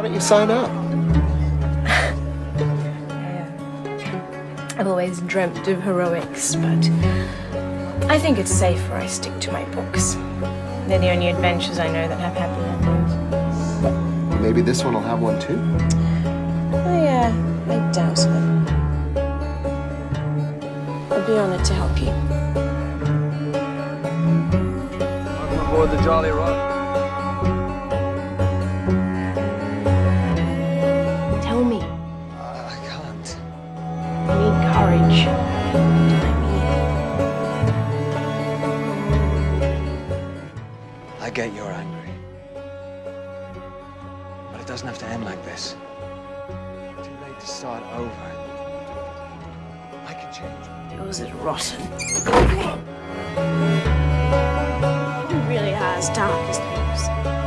don't you sign up? I've always dreamt of heroics, but I think it's safer I stick to my books. They're the only adventures I know that have happy endings. Maybe this one will have one too? I doubt it. I'd be honored to help you. Welcome aboard the Jolly Roger. Tell me. I can't. I need courage. I get you're angry. But it doesn't have to end like this. Too late to start over. I can change. Yours is rotten. It really are as dark as things.